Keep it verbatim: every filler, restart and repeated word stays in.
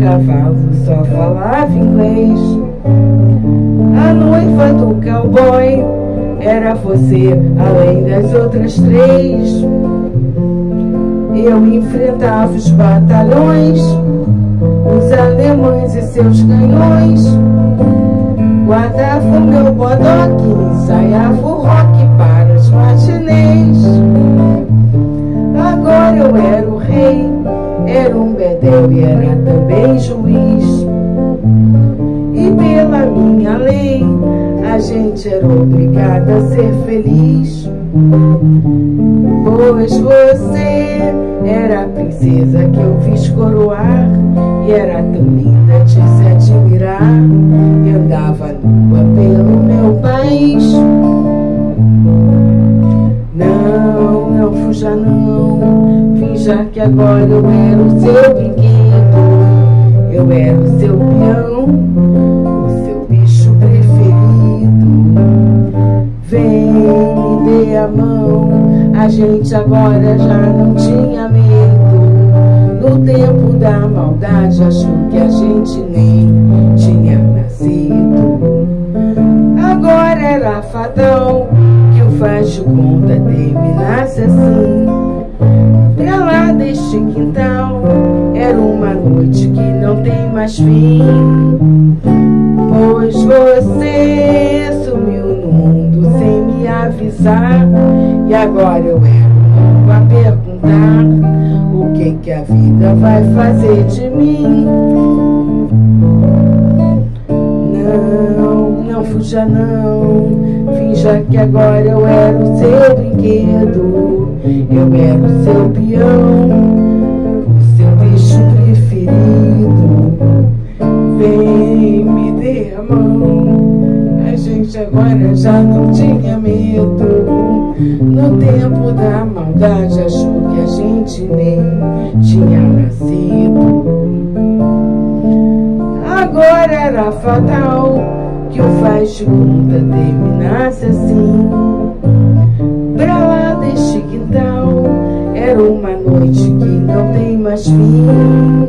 cavalo só falava inglês. A noiva do cowboy era você, além das outras três. Eu enfrentava os batalhões, os alemães e seus canhões. Guardava o meu bodoque, ensaiava o rock para os matinês. Agora eu era o rei, era um bedel e era também juiz. E pela minha lei, a gente era obrigada a ser feliz. Pois você era a princesa que eu fiz coroar, e era tão linda de se admirar, e andava nua pelo meu país. Não, não fuja não, finja que agora eu era o seu brinquedo. Eu era o seu peão, o seu bicho preferido. Vem, me dê a mão, a gente agora já não tinha medo. No tempo da maldade achou que a gente nem tinha nascido. Agora era fatal que o faz de conta terminasse assim. Pra lá deste quintal era uma noite que não tem mais fim. Pois você sumiu no mundo sem me avisar, e agora eu era o mundo a perguntar o que que a vida vai fazer de mim. Não, não fuja não, finja que agora eu era o seu brinquedo. Eu era o seu peão, o seu bicho preferido. Vem, me dê a mão, a gente agora já não tinha medo. No tempo da maldade achou que a gente nem tinha nascido. Agora era fatal que o faz de conta terminasse assim. Pra lá deste quintal era uma noite que não tem mais fim.